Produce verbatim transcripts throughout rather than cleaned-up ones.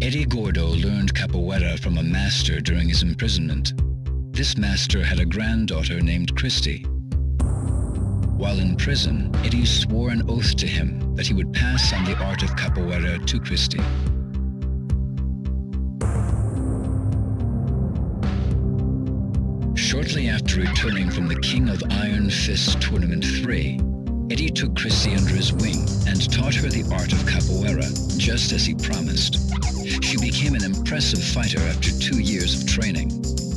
Eddie Gordo learned capoeira from a master during his imprisonment. This master had a granddaughter named Christy. While in prison, Eddie swore an oath to him that he would pass on the art of capoeira to Christy. Shortly after returning from the King of Iron Fist Tournament three, Eddie took Christy under his wing and taught her the art of capoeira, just as he promised. She became an impressive fighter after two years of training.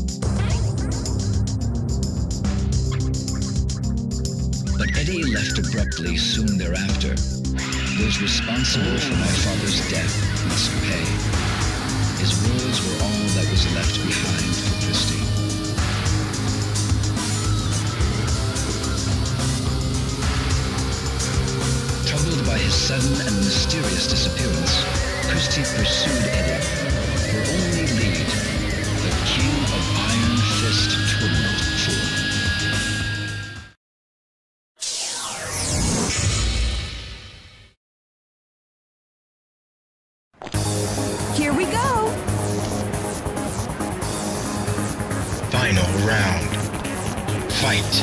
But Eddie left abruptly soon thereafter. Those responsible for my father's death must pay. His words were all that was left behind for Christy. Troubled by his sudden and mysterious disappearance, Christy pursued Eddie. Her only lead, the King of Iron Fist Tournament four. Here we go! Final round. Fight.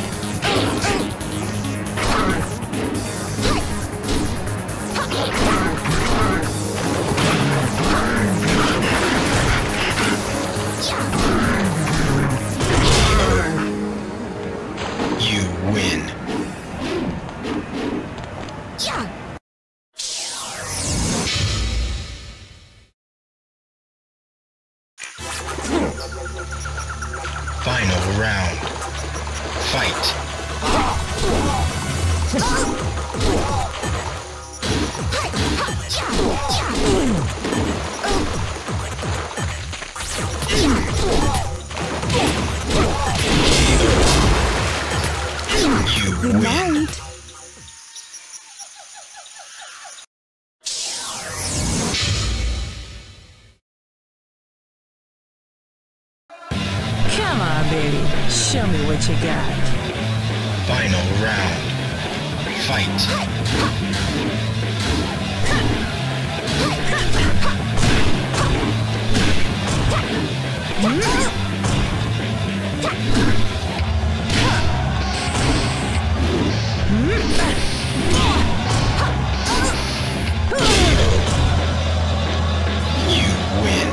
You win. Final round. Fight. You Good win. night. Come on, baby. Show me what you got. Final round. Fight. You win.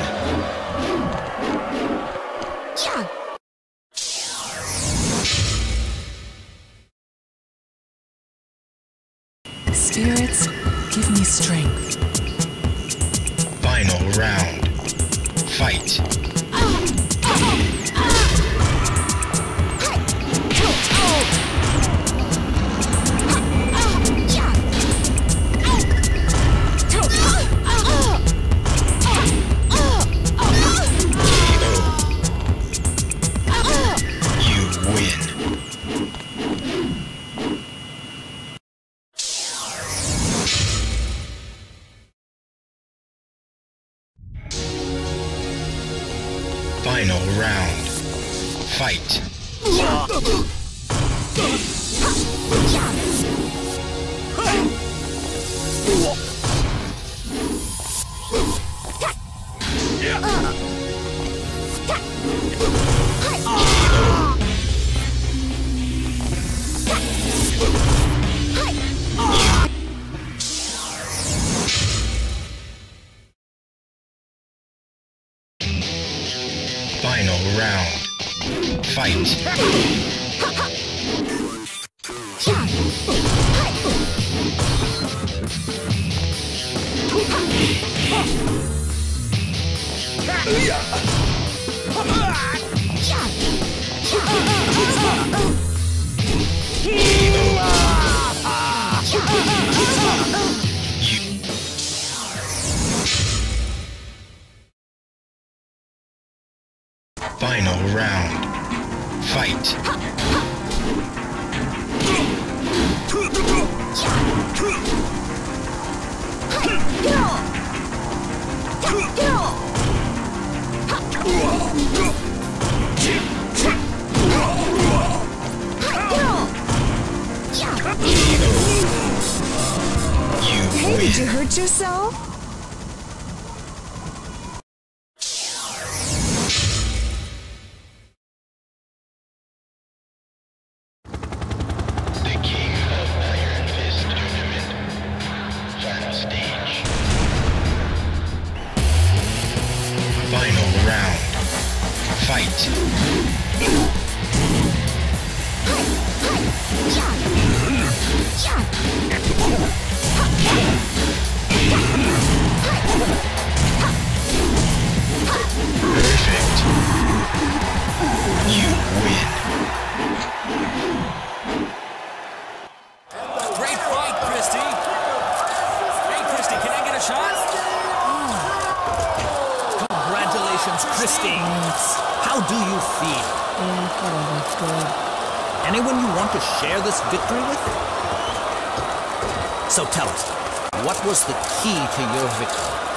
Spirits, give me strength. Final round. Fight. You win. Final round. Fight. Final round. Fight. Final round. Fight. Hey, did you hurt yourself? Christy, how do you feel? Yeah, whatever. Good. Anyone you want to share this victory with? So tell us, what was the key to your victory?